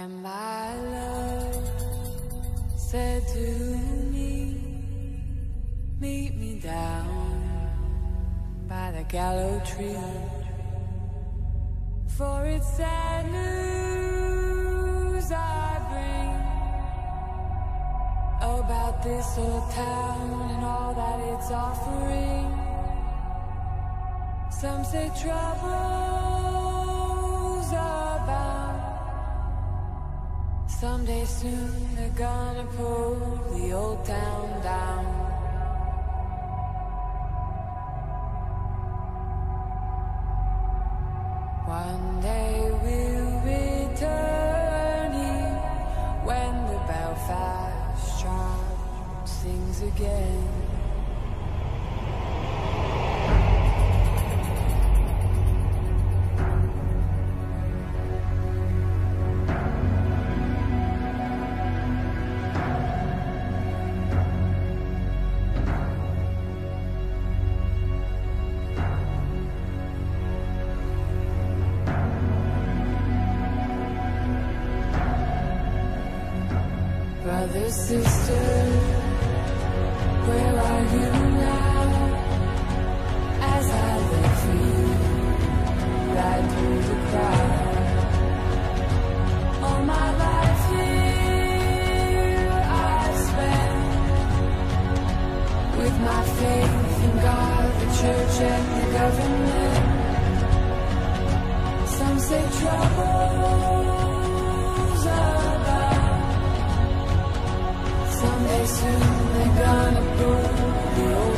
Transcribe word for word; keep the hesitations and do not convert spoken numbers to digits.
And my love said to me, meet me down by the gallows tree, for it's sad news I bring about this old town and all that it's offering. Some say troubles abound. Someday soon they're gonna pull the old town down. One day we'll return here when the Belfast child sings again. Brother, sister, where are you now? As I look for you, right through the crowd. All my life here I've spent with my faith in God, the church and the government. Some say troubles abound. Someday soon they're gonna pull the old